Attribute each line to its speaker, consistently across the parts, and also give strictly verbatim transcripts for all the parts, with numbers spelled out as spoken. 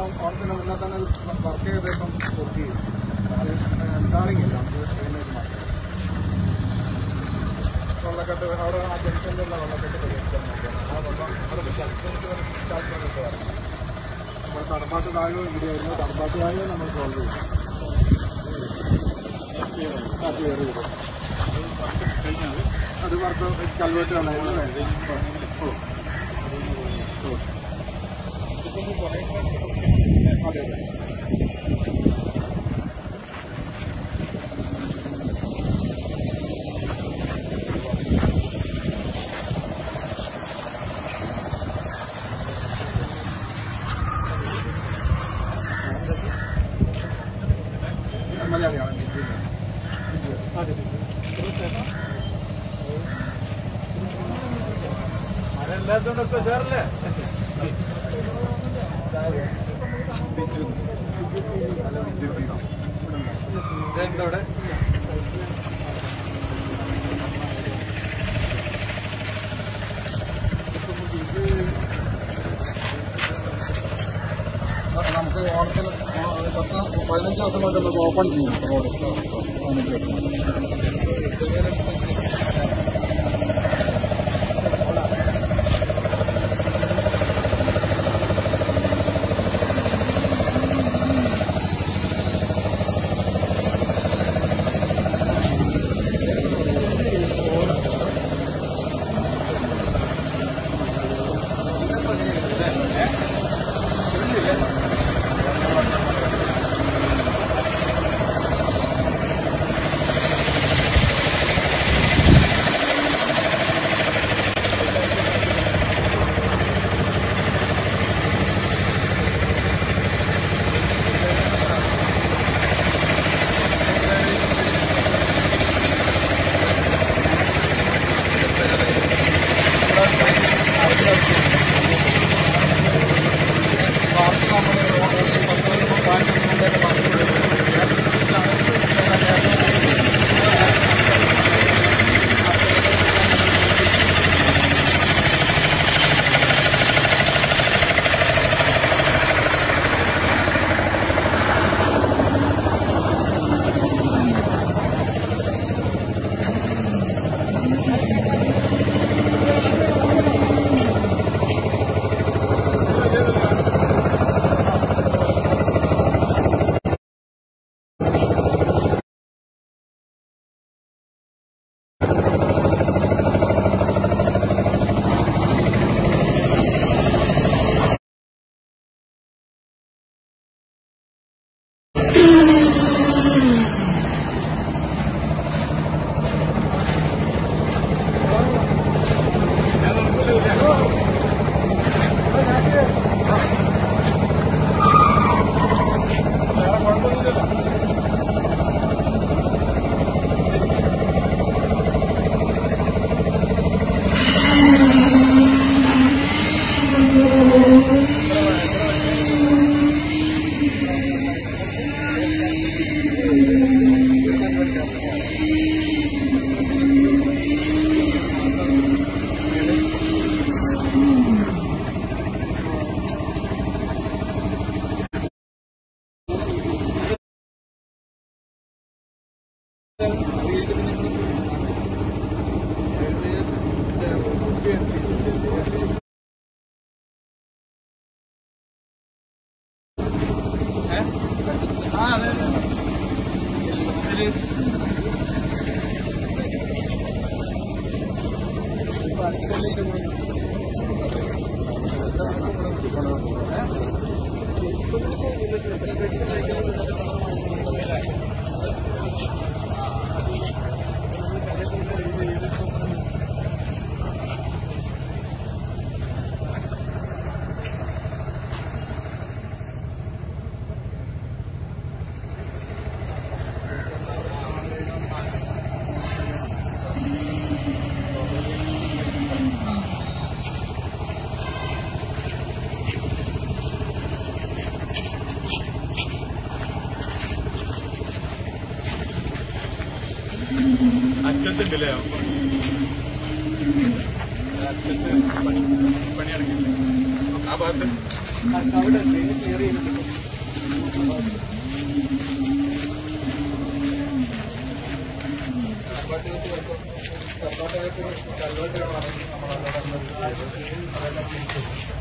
Speaker 1: അവിടെ തന്നെ മുന്നേ തന്നെ വർക്ക് ചെയ്തേപ്പം ബുക്ക് ചെയ്യും. എന്താണെങ്കിലും നമുക്ക് ട്രെയിനായിട്ട് മാറ്റാം. വെള്ളക്കെട്ട് അവിടെ ആ ജംഗ്ഷനിലുള്ള വെള്ളക്കെട്ട് പരിഹരിക്കാൻ നോക്കാം. ആ വെള്ളം അവിടെ സ്റ്റാർട്ട് വരാം. നമ്മൾ തടമ്പാട്ട് താഴെ ഇവിടെയായിരുന്നു. തടമ്പാട്ട് താഴെ നമ്മൾ സോൾവ് ചെയ്യും. ആ ക്ലിയർ ചെയ്തു. അത് വർക്ക് കൽവേറ്റ് കളയുന്നത് അതെ അതെ. മലയാളിയാണ്. മഴയില്ലാത്തതുകൊണ്ടൊക്കെ ചേർല്ലേ എന്തോടെ നമുക്ക് ഓണത്തിന് പത്ത് പതിനഞ്ച് ദിവസം കൊണ്ട് നമുക്ക് ഓപ്പൺ ചെയ്യും റോഡ്.
Speaker 2: അറ്റത്തുണ്ടല്ലേ അറ്റത്ത് പണി പണി നടക്കില്ല ആ ഭാഗത്ത്
Speaker 1: അവിടെ ക്ലിയർ ചെയ്തിട്ടുണ്ട്. കർണാടകത്തിൽ കൽവെട്ടാണ് നമ്മളവിടെ അതെല്ലാം തിരിച്ചു.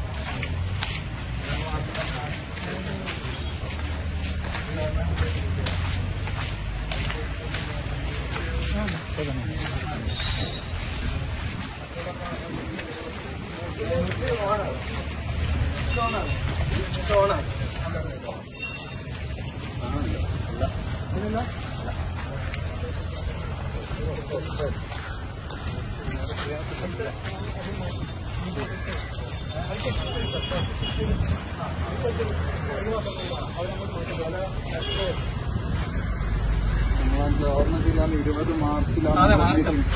Speaker 1: ഓർമ്മയിലാണ് ഇരുപത് മാർച്ചിലാണ്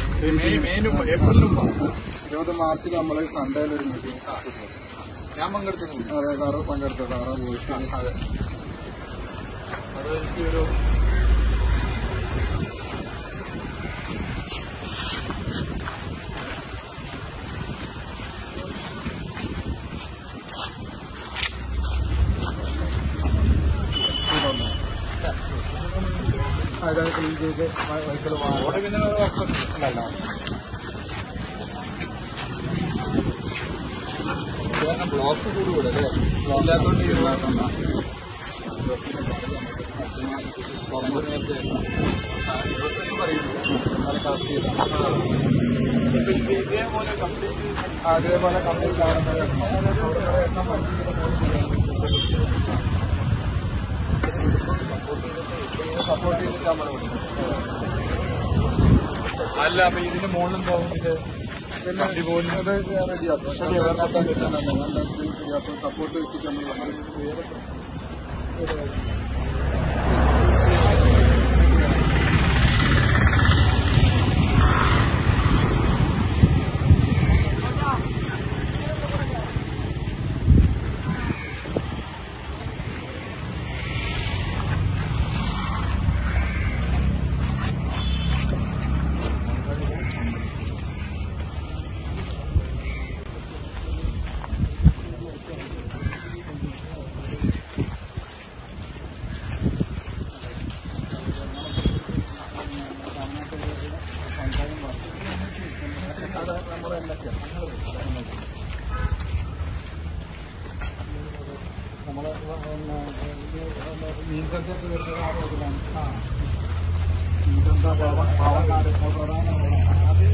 Speaker 1: ഇരുപത് മാർച്ചിൽ നമ്മൾ സൺഡേയിൽ ഒരു മീറ്റിംഗ് ഞാൻ പങ്കെടുത്തിട്ടുണ്ട്. അതെ സാറ് പങ്കെടുത്ത സാറാ പോയി. അതെ അത് എനിക്കൊരു അതായത് ക്ലീൻ ചെയ്ത് വെഹിക്കിൾ മാറി പിന്നെ ഉണ്ടല്ലോ. ബ്ലോക്ക് കൂടുകൂടെ അല്ലേ? ബ്ലോക്കില്ലാത്തോണ്ട് ഇരുപതാക്കണ്ട. അതേപോലെ കംപ്ലീറ്റ് ആവുന്നത് സപ്പോർട്ട് ചെയ്തിട്ട് നമ്മൾ അല്ല. അപ്പൊ ഇതിന്റെ മുകളിലും പോകുന്നത് പിന്നെ റെഡിയാക്കും. സപ്പോർട്ട് വെച്ചിട്ട് നമ്മൾ നമ്മളെ മീൻ കഞ്ചത്ത് വരുന്നത് ആ റോഡിലാണ്. ആ മീൻ കഞ്ച പാവക്കാട് പ്രധാന അത്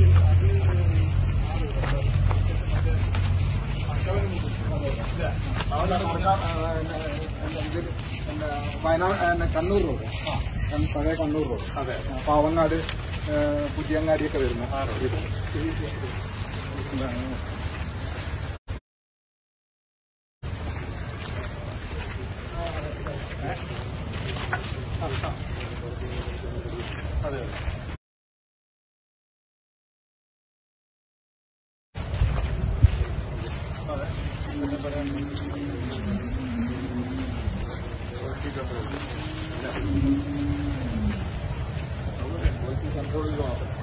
Speaker 1: വയനാട് കണ്ണൂർ റോഡ്, പഴയ കണ്ണൂർ റോഡ്. അതെ, പാവങ്ങാട് പുതിയങ്ങാടിയൊക്കെ വരുന്നു ആ റോഡ്. അതെ കൺട്രോളിൽ മാത്രം.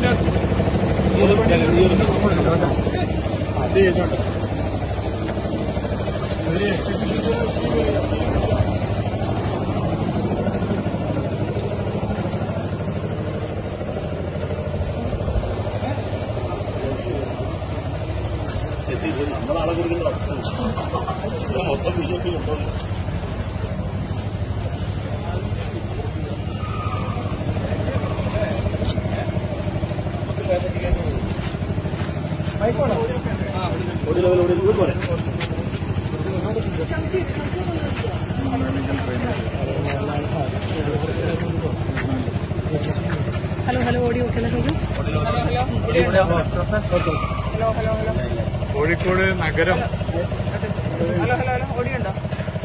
Speaker 1: അത് ചെയ്തോണ്ട് നമ്മളാളെ കൊടുക്കേണ്ട അവസ്ഥ മൊത്തം ബി ജെ പി കൊണ്ടുപോകുന്നു. ഒരു ലെവൽ ഓടി പോലെ
Speaker 2: ഹലോ ഹലോ ഓഡിയോ
Speaker 1: കോഴിക്കോട് നഗരം
Speaker 2: ഹലോ ഹലോ ഹലോ ഓഡിയോ ഉണ്ടോ?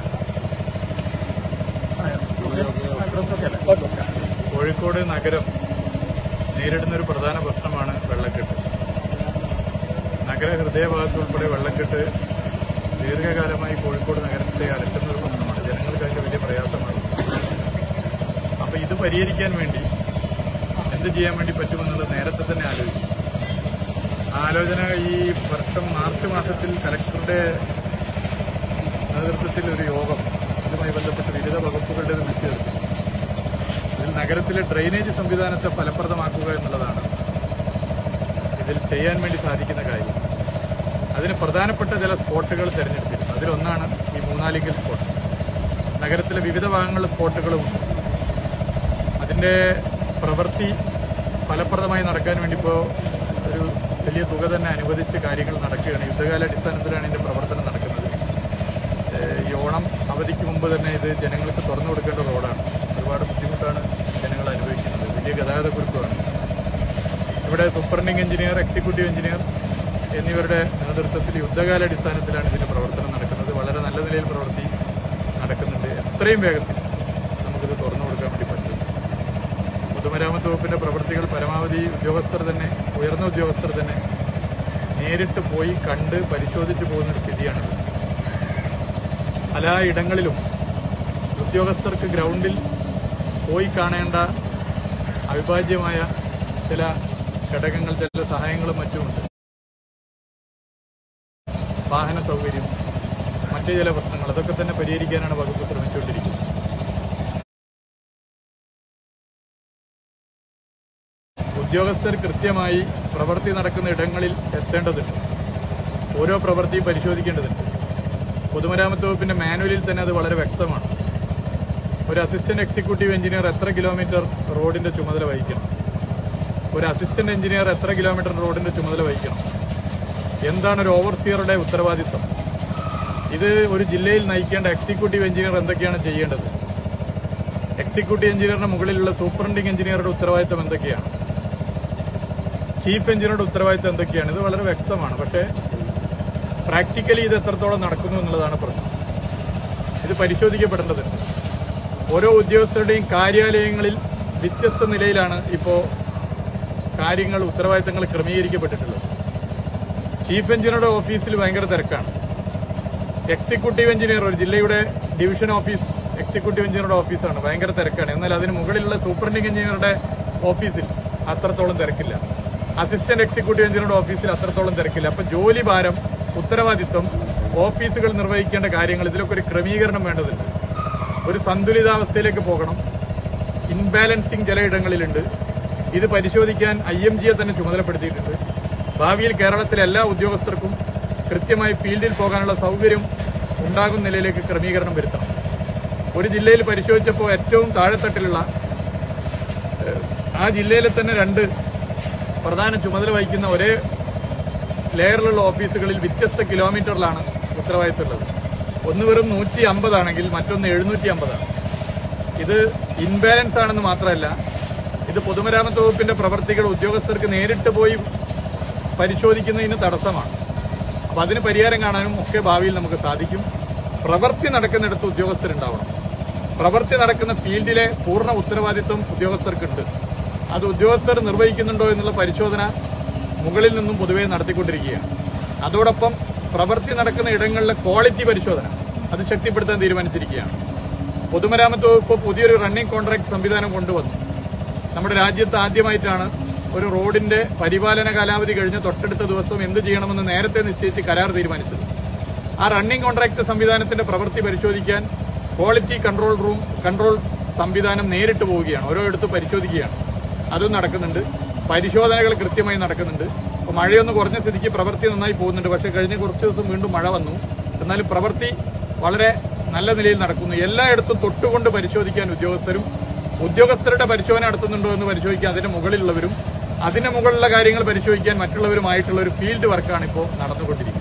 Speaker 1: കോഴിക്കോട് നഗരം നേരിടുന്നൊരു പ്രധാന പ്രശ്നമാണ് വെള്ളക്കെട്ട്. നഗര ഹൃദയഭാഗത്ത് ഉൾപ്പെടെ വെള്ളക്കെട്ട് ദീർഘകാലമായി കോഴിക്കോട് നഗരത്തെ അലട്ടുന്ന ഒരു പ്രശ്നമാണ്. ജനങ്ങൾക്ക് അതിന്റെ വലിയ പ്രയാസമാണ്. അപ്പൊ ഇത് പരിഹരിക്കാൻ വേണ്ടി എന്ത് ചെയ്യാൻ വേണ്ടി പറ്റുമെന്നുള്ളത് നേരത്തെ തന്നെ ആലോചിക്കും. ആലോചന ഈ വർഷം മാർച്ച് മാസത്തിൽ കലക്ടറുടെ നേതൃത്വത്തിൽ ഒരു യോഗം ഇതുമായി ബന്ധപ്പെട്ട് വിവിധ വകുപ്പുകളുടെ വിളിച്ചു ചേർത്തു. ഇതിൽ നഗരത്തിലെ ഡ്രെയിനേജ് സംവിധാനത്തെ ഫലപ്രദമാക്കുക എന്നുള്ളതാണ് ഇതിൽ ചെയ്യാൻ വേണ്ടി സാധിക്കുന്ന കാര്യം. അതിന് പ്രധാനപ്പെട്ട ചില സ്പോട്ടുകൾ തെരഞ്ഞെടുത്തിരുന്നു. അതിലൊന്നാണ് ഈ മൂന്നാലിങ്കൽ സ്പോട്ട്. നഗരത്തിലെ വിവിധ ഭാഗങ്ങളിലെ സ്പോട്ടുകളുമുണ്ട്. അതിന്റെ പ്രവൃത്തി ഫലപ്രദമായി നടക്കാൻ വേണ്ടി ഇപ്പോൾ ഒരു വലിയ തുക തന്നെ അനുവദിച്ച് കാര്യങ്ങൾ നടക്കുകയാണ്. യുദ്ധകാലാടിസ്ഥാനത്തിലാണ് ഇതിന്റെ പ്രവർത്തനം നടക്കുന്നത്. ഈ ഓണം അവധിക്ക് മുമ്പ് തന്നെ ഇത് ജനങ്ങൾക്ക് തുറന്നു കൊടുക്കേണ്ട റോഡാണ്. ഒരുപാട് ബുദ്ധിമുട്ടാണ് ജനങ്ങൾ അനുഭവിക്കുന്നത്. വലിയ ഗതാഗതക്കുരുക്കാണ്. ഇവിടെ സൂപ്പറിണ്ടിംഗ് എഞ്ചിനീയർ, എക്സിക്യൂട്ടീവ് എഞ്ചിനീയർ എന്നിവരുടെ നേതൃത്വത്തിൽ യുദ്ധകാലാടിസ്ഥാനത്തിലാണ് ഇതിന്റെ പ്രവർത്തനം നടക്കുന്നത്. വളരെ നല്ല നിലയിൽ പ്രവൃത്തി നടക്കുന്നുണ്ട്. എത്രയും വേഗത്തിൽ നമുക്കിത് തുറന്നു കൊടുക്കാൻ വേണ്ടി പറ്റും. പൊതുമരാമത്ത് വകുപ്പിന്റെ പ്രവൃത്തികൾ പരമാവധി ഉദ്യോഗസ്ഥർ തന്നെ, ഉയർന്ന ഉദ്യോഗസ്ഥർ തന്നെ നേരിട്ട് പോയി കണ്ട് പരിശോധിച്ചു പോകുന്നൊരു സ്ഥിതിയാണിത്. പല ഇടങ്ങളിലും ഉദ്യോഗസ്ഥർക്ക് ഗ്രൗണ്ടിൽ പോയി കാണേണ്ട അവിഭാജ്യമായ ചില ഘടകങ്ങൾ, ചില സഹായങ്ങളും മറ്റുമുണ്ട്. വാഹന സൗകര്യം, മറ്റു ചില പ്രശ്നങ്ങൾ, അതൊക്കെ തന്നെ പരിഹരിക്കാനാണ് വകുപ്പ് ശ്രമിച്ചുകൊണ്ടിരിക്കുന്നത്. ഉദ്യോഗസ്ഥർ കൃത്യമായി പ്രവൃത്തി നടക്കുന്ന ഇടങ്ങളിൽ എത്തേണ്ടതുണ്ട്. ഓരോ പ്രവൃത്തിയും പരിശോധിക്കേണ്ടതുണ്ട്. പൊതുമരാമത്ത് വകുപ്പിന്റെ മാനുവലിൽ തന്നെ അത് വളരെ വ്യക്തമാണ്. ഒരു അസിസ്റ്റന്റ് എക്സിക്യൂട്ടീവ് എഞ്ചിനീയർ എത്ര കിലോമീറ്റർ റോഡിന്റെ ചുമതല വഹിക്കണം, ഒരു അസിസ്റ്റന്റ് എഞ്ചിനീയർ എത്ര കിലോമീറ്റർ റോഡിന്റെ ചുമതല വഹിക്കണം, എന്താണ് ഒരു ഓവർസിയറുടെ ഉത്തരവാദിത്വം, ഇത് ഒരു ജില്ലയിൽ നയിക്കേണ്ട എക്സിക്യൂട്ടീവ് എഞ്ചിനീയർ എന്തൊക്കെയാണ് ചെയ്യേണ്ടത്, എക്സിക്യൂട്ടീവ് എഞ്ചിനീയറിന് മുകളിലുള്ള സൂപ്പറിണ്ടിംഗ് എഞ്ചിനീയറുടെ ഉത്തരവാദിത്വം എന്തൊക്കെയാണ്, ചീഫ് എഞ്ചിനീയറുടെ ഉത്തരവാദിത്വം എന്തൊക്കെയാണ്, ഇത് വളരെ വ്യക്തമാണ്. പക്ഷേ പ്രാക്ടിക്കലി ഇത് എത്രത്തോളം നടക്കുന്നു എന്നുള്ളതാണ് പ്രശ്നം. ഇത് പരിശോധിക്കപ്പെടേണ്ടതുണ്ട്. ഓരോ ഉദ്യോഗസ്ഥരുടെയും കാര്യാലയങ്ങളിൽ വ്യത്യസ്ത നിലയിലാണ് ഇപ്പോൾ കാര്യങ്ങൾ, ഉത്തരവാദിത്തങ്ങൾ ക്രമീകരിക്കപ്പെട്ടിട്ടുള്ളത്. ചീഫ് എഞ്ചിനീയറുടെ ഓഫീസിൽ ഭയങ്കര തിരക്കാണ്. എക്സിക്യൂട്ടീവ് എഞ്ചിനീയർ, ഒരു ജില്ലയുടെ ഡിവിഷൻ ഓഫീസ് എക്സിക്യൂട്ടീവ് എഞ്ചിനീയറുടെ ഓഫീസാണ്, ഭയങ്കര തിരക്കാണ്. എന്നാൽ അതിന് മുകളിലുള്ള സൂപ്പറിണ്ടിംഗ് എഞ്ചിനീയറുടെ ഓഫീസിൽ അത്രത്തോളം തിരക്കില്ല. അസിസ്റ്റന്റ് എക്സിക്യൂട്ടീവ് എഞ്ചിനീയറുടെ ഓഫീസിൽ അത്രത്തോളം തിരക്കില്ല. അപ്പൊ ജോലി ഭാരം, ഉത്തരവാദിത്വം, ഓഫീസുകൾ നിർവഹിക്കേണ്ട കാര്യങ്ങൾ, ഇതിലൊക്കെ ഒരു ക്രമീകരണം വേണ്ടതുണ്ട്. ഒരു സന്തുലിതാവസ്ഥയിലേക്ക് പോകണം. ഇൻബാലൻസിംഗ് ചിലയിടങ്ങളിലുണ്ട്. ഇത് പരിശോധിക്കാൻ ഐ എം ജിയെ തന്നെ ചുമതലപ്പെടുത്തിയിട്ടുണ്ട്. ഭാവിയിൽ കേരളത്തിലെ എല്ലാ ഉദ്യോഗസ്ഥർക്കും കൃത്യമായി ഫീൽഡിൽ പോകാനുള്ള സൗകര്യം ഉണ്ടാകുന്ന നിലയിലേക്ക് ക്രമീകരണം വരുത്തണം. ഒരു ജില്ലയിൽ പരിശോധിച്ചപ്പോൾ ഏറ്റവും താഴെത്തട്ടിലുള്ള ആ ജില്ലയിലെ തന്നെ രണ്ട് പ്രധാന ചുമതല വഹിക്കുന്ന ഒരേ ലെയറിലുള്ള ഓഫീസുകളിൽ വ്യത്യസ്ത കിലോമീറ്ററിലാണ് ഉത്തരവാദിത്തമുള്ളത്. ഒന്ന് വെറും നൂറ്റി അമ്പതാണെങ്കിൽ മറ്റൊന്ന് എഴുന്നൂറ്റി അമ്പതാണ്. ഇത് ഇൻബാലൻസ് ആണെന്ന് മാത്രമല്ല, ഇത് പൊതുമരാമത്ത് വകുപ്പിന്റെ പ്രവർത്തികൾ ഉദ്യോഗസ്ഥർക്ക് നേരിട്ട് പോയി പരിശോധിക്കുന്നതിന് തടസ്സമാണ്. അപ്പൊ അതിന് പരിഹാരം കാണാനും ഒക്കെ ഭാവിയിൽ നമുക്ക് സാധിക്കും. പ്രവൃത്തി നടക്കുന്നിടത്ത് ഉദ്യോഗസ്ഥരുണ്ടാവണം. പ്രവൃത്തി നടക്കുന്ന ഫീൽഡിലെ പൂർണ്ണ ഉത്തരവാദിത്വം ഉദ്യോഗസ്ഥർക്കുണ്ട്. അത് ഉദ്യോഗസ്ഥർ നിർവഹിക്കുന്നുണ്ടോ എന്നുള്ള പരിശോധന മുകളിൽ നിന്നും പൊതുവെ നടത്തിക്കൊണ്ടിരിക്കുകയാണ്. അതോടൊപ്പം പ്രവൃത്തി നടക്കുന്ന ഇടങ്ങളിലെ ക്വാളിറ്റി പരിശോധന അത് ശക്തിപ്പെടുത്താൻ തീരുമാനിച്ചിരിക്കുകയാണ്. പൊതുമരാമത്ത് വകുപ്പ് പുതിയൊരു റണ്ണിംഗ് കോൺട്രാക്ട് സംവിധാനം കൊണ്ടുവന്നു. നമ്മുടെ രാജ്യത്ത് ആദ്യമായിട്ടാണ് ഒരു റോഡിന്റെ പരിപാലന കാലാവധി കഴിഞ്ഞ് തൊട്ടടുത്ത ദിവസം എന്ത് ചെയ്യണമെന്ന് നേരത്തെ നിശ്ചയിച്ച് കരാർ തീരുമാനിച്ചത്. ആ റണ്ണിംഗ് കോൺട്രാക്ട് സംവിധാനത്തിന്റെ പ്രവൃത്തി പരിശോധിക്കാൻ ക്വാളിറ്റി കൺട്രോൾ റൂം കൺട്രോൾ സംവിധാനം നേരിട്ട് പോവുകയാണ്, ഓരോയിടത്ത് പരിശോധിക്കുകയാണ്. അതും നടക്കുന്നുണ്ട്. പരിശോധനകൾ കൃത്യമായി നടക്കുന്നുണ്ട്. അപ്പോൾ മഴയൊന്ന് കുറഞ്ഞ സ്ഥിതിക്ക് പ്രവൃത്തി നന്നായി പോകുന്നുണ്ട്. പക്ഷേ കഴിഞ്ഞ കുറച്ച് ദിവസം വീണ്ടും മഴ വന്നു. എന്നാലും പ്രവൃത്തി വളരെ നല്ല നിലയിൽ നടക്കുന്നു. എല്ലായിടത്തും തൊട്ടുകൊണ്ട് പരിശോധിക്കാൻ ഉദ്യോഗസ്ഥരും ഉദ്യോഗസ്ഥരുടെ പരിശോധന നടത്തുന്നുണ്ടോ എന്ന് പരിശോധിക്കാൻ അതിന്റെ മുകളിലുള്ളവരും അതിന്റെ മുകളിലുള്ള കാര്യങ്ങൾ പരിശോധിക്കാൻ മറ്റുള്ളവരുമായിട്ടുള്ള ഒരു ഫീൽഡ് വർക്കാണ് ഇപ്പോൾ നടന്നുകൊണ്ടിരിക്കുന്നത്.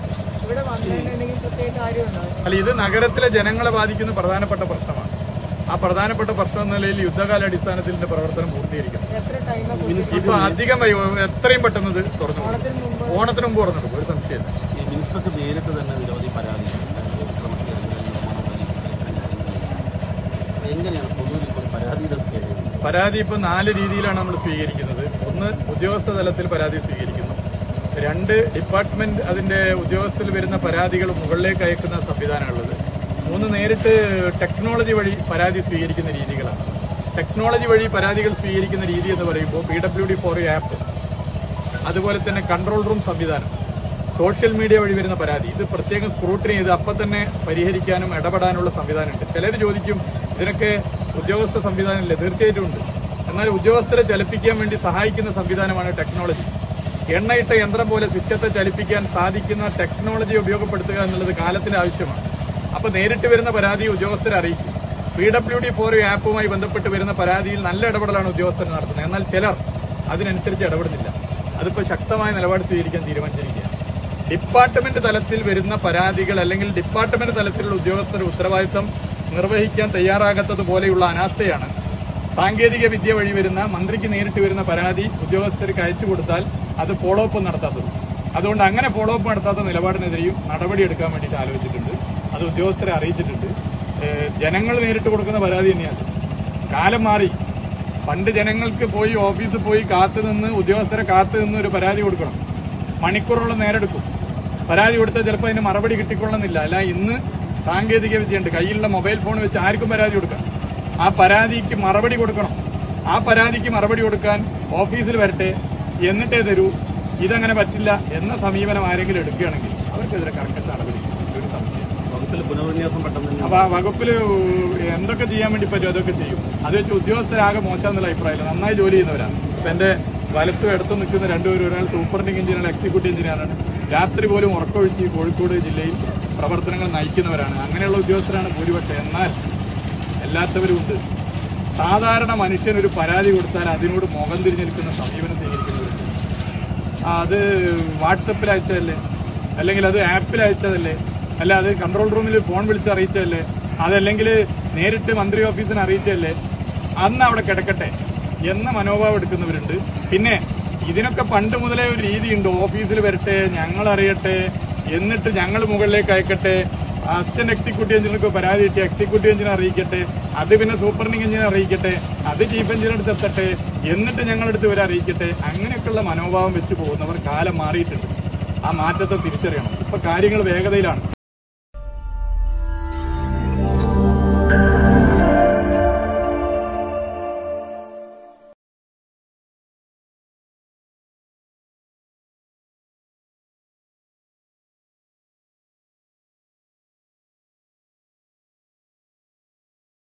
Speaker 1: അല്ല, ഇത് നഗരത്തിലെ ജനങ്ങളെ ബാധിക്കുന്ന പ്രധാനപ്പെട്ട പ്രശ്നമാണ്. ആ പ്രധാനപ്പെട്ട പ്രശ്നം എന്ന നിലയിൽ യുദ്ധകാലാടിസ്ഥാനത്തിൽ ഇതിന്റെ പ്രവർത്തനം പൂർത്തീകരിക്കും. ഇപ്പൊ അധികം എത്രയും പെട്ടെന്ന് ഇത് തുറന്നു ഓണത്തിന് മുമ്പ് തുറന്നെടുക്കും, ഒരു സംശയമില്ല.
Speaker 3: മിനിസ്റ്റർക്ക് നേരിട്ട് തന്നെ നിരവധി പരാതി എങ്ങനെയാണ് പൊതുവിൽ പരാതിയുടെ
Speaker 1: പരാതി ഇപ്പൊ നാല് രീതിയിലാണ് നമ്മൾ സ്വീകരിക്കുന്നത്. ഒന്ന്, ഉദ്യോഗസ്ഥ തലത്തിൽ പരാതി സ്വീകരിക്കുന്നു. രണ്ട്, ഡിപ്പാർട്ട്മെന്റ് അതിന്റെ ഉദ്യോഗസ്ഥരിൽ വരുന്ന പരാതികൾ മുകളിലേക്ക് അയക്കുന്ന സംവിധാനമുള്ളത്. മൂന്ന്, നേരിട്ട് ടെക്നോളജി വഴി പരാതി സ്വീകരിക്കുന്ന രീതികളാണ്. ടെക്നോളജി വഴി പരാതികൾ സ്വീകരിക്കുന്ന രീതി എന്ന് പറയുമ്പോൾ P W D for app, അതുപോലെ തന്നെ കൺട്രോൾ റൂം സംവിധാനം, സോഷ്യൽ മീഡിയ വഴി വരുന്ന പരാതി, ഇത് പ്രത്യേകം സ്ക്രൂട്ടിനി ചെയ്ത് അപ്പം തന്നെ പരിഹരിക്കാനും ഇടപെടാനുള്ള സംവിധാനമുണ്ട്. ചിലർ ചോദിക്കും ഇതിനൊക്കെ ഉദ്യോഗസ്ഥ സംവിധാനമില്ലേ? തീർച്ചയായിട്ടും ഉണ്ട്. എന്നാൽ ഉദ്യോഗസ്ഥരെ ചലിപ്പിക്കാൻ വേണ്ടി സഹായിക്കുന്ന സംവിധാനമാണ് ടെക്നോളജി. എണ്ണയിട്ട യന്ത്രം പോലെ സിസ്റ്റത്തെ ചലിപ്പിക്കാൻ സാധിക്കുന്ന ടെക്നോളജി ഉപയോഗപ്പെടുത്തുക എന്നുള്ളത് കാലത്തിന്റെ ആവശ്യമാണ്. അപ്പൊ നേരിട്ട് വരുന്ന പരാതി ഉദ്യോഗസ്ഥരെ അറിയിക്കും. പി ഡബ്ല്യു ഡി ഫോർ ആപ്പുമായി ബന്ധപ്പെട്ട് വരുന്ന പരാതിയിൽ നല്ല ഇടപെടലാണ് ഉദ്യോഗസ്ഥർ നടത്തുന്നത്. എന്നാൽ ചിലർ അതിനനുസരിച്ച് ഇടപെടുന്നില്ല. അതിപ്പോൾ ശക്തമായ നിലപാട് സ്വീകരിക്കാൻ തീരുമാനിച്ചിരിക്കുകയാണ്. ഡിപ്പാർട്ട്മെന്റ് തലത്തിൽ വരുന്ന പരാതികൾ അല്ലെങ്കിൽ ഡിപ്പാർട്ട്മെന്റ് തലത്തിലുള്ള ഉദ്യോഗസ്ഥരുടെ ഉത്തരവാദിത്തം നിർവഹിക്കാൻ തയ്യാറാകാത്തതുപോലെയുള്ള അനാസ്ഥയാണ് സാങ്കേതിക വിദ്യ വഴി വരുന്ന മന്ത്രിക്ക് നേരിട്ട് വരുന്ന പരാതി ഉദ്യോഗസ്ഥർക്ക് അയച്ചു കൊടുത്താൽ അത് ഫോളോ അപ്പ് നടത്താത്തത്. അതുകൊണ്ട് അങ്ങനെ ഫോളോ അപ്പ് നടത്താത്ത നിലപാടിനെതിരെയും നടപടിയെടുക്കാൻ വേണ്ടിയിട്ട് ആലോചിച്ചിട്ടുണ്ട്. അത് ഉദ്യോഗസ്ഥരെ അറിയിച്ചിട്ടുണ്ട്. ജനങ്ങൾ നേരിട്ട് കൊടുക്കുന്ന പരാതി തന്നെയാണ്. കാലം മാറി. പണ്ട് ജനങ്ങൾക്ക് പോയി ഓഫീസിൽ പോയി കാത്തു നിന്ന് ഉദ്യോഗസ്ഥരെ കാത്തു നിന്ന് ഒരു പരാതി കൊടുക്കണം. മണിക്കൂറോളം നേരെടുക്കും. പരാതി കൊടുത്താൽ ചിലപ്പോൾ അതിന് മറുപടി കിട്ടിക്കൊള്ളുന്നില്ല. അല്ല, ഇന്ന് സാങ്കേതിക വിദ്യയുണ്ട്. കയ്യിലുള്ള മൊബൈൽ ഫോൺ വെച്ച് ആർക്കും പരാതി കൊടുക്കാം. ആ പരാതിക്ക് മറുപടി കൊടുക്കണം. ആ പരാതിക്ക് മറുപടി കൊടുക്കാൻ ഓഫീസിൽ വരട്ടെ, എന്നിട്ടേ തരൂ, ഇതങ്ങനെ പറ്റില്ല എന്ന സമീപനം ആരെങ്കിലും എടുക്കുകയാണെങ്കിൽ അവർക്കെതിരെ കർക്കശ നടപടി. ഒരു സംശയം
Speaker 3: വകുപ്പിൽ പുനർവിന്യാസം പെട്ടെന്ന്
Speaker 1: അപ്പൊ ആ വകുപ്പിൽ എന്തൊക്കെ ചെയ്യാൻ വേണ്ടി പറ്റും അതൊക്കെ ചെയ്യും. അത് വെച്ച് ഉദ്യോഗസ്ഥരാകെ മോശമെന്നുള്ള അഭിപ്രായമില്ല. നന്നായി ജോലി ചെയ്യുന്നവരാണ്. ഇപ്പൊ എന്റെ വലത്തും എടുത്തു നിൽക്കുന്ന രണ്ടുപേരും, ഒരാൾ സൂപ്പറിൻഡിംഗ് എഞ്ചിനീയർ, എക്സിക്യൂട്ടീവ് എഞ്ചിനീയറാണ്. രാത്രി പോലും ഉറക്കമൊഴിച്ച് കോഴിക്കോട് ജില്ലയിൽ പ്രവർത്തനങ്ങൾ നയിക്കുന്നവരാണ്. അങ്ങനെയുള്ള ഉദ്യോഗസ്ഥരാണ് ഭൂരിപക്ഷം. എന്നാൽ എല്ലാത്തവരും ഉണ്ട്. സാധാരണ മനുഷ്യനൊരു പരാതി കൊടുത്താൽ അതിനോട് മുഖം തിരിഞ്ഞു നിൽക്കുന്ന സമീപനം സ്വീകരിക്കുന്നവരുണ്ട്. അത് വാട്സപ്പിൽ അയച്ചതല്ലേ, അല്ലെങ്കിൽ അത് ആപ്പിൽ അയച്ചതല്ലേ, അല്ല അത് കൺട്രോൾ റൂമിൽ ഫോൺ വിളിച്ച് അറിയിച്ചതല്ലേ, അതല്ലെങ്കിൽ നേരിട്ട് മന്ത്രി ഓഫീസിന് അറിയിച്ചതല്ലേ, അന്ന് അവിടെ കിടക്കട്ടെ എന്ന മനോഭാവം എടുക്കുന്നവരുണ്ട്. പിന്നെ ഇതിനൊക്കെ പണ്ട് മുതലേ ഒരു രീതിയുണ്ട്. ഓഫീസിൽ വരട്ടെ, ഞങ്ങൾ അറിയട്ടെ, എന്നിട്ട് ഞങ്ങൾ മുകളിലേക്ക് അയക്കട്ടെ, അസിസ്റ്റന്റ് എക്സിക്യൂട്ടീവ് എഞ്ചിനീയർക്ക് പരാതി കിട്ടിയ എക്സിക്യൂട്ടീവ് എഞ്ചിനീയർ അറിയിക്കട്ടെ, അത് പിന്നെ സൂപ്പറിൻഡിംഗ് എഞ്ചിനീയർ അറിയിക്കട്ടെ, അത് ചീഫ് എഞ്ചിനീയർ അടുത്ത് എത്തട്ടെ, എന്നിട്ട് ഞങ്ങളടുത്ത് വരെ അറിയിക്കട്ടെ. അങ്ങനെയൊക്കെയുള്ള മനോഭാവം വെച്ച് പോകുന്നവർ കാലം മാറിയിട്ടുണ്ട്. ആ മാറ്റത്തെ തിരിച്ചറിയണം. ഇപ്പൊ കാര്യങ്ങൾ വേഗതയിലാണ്.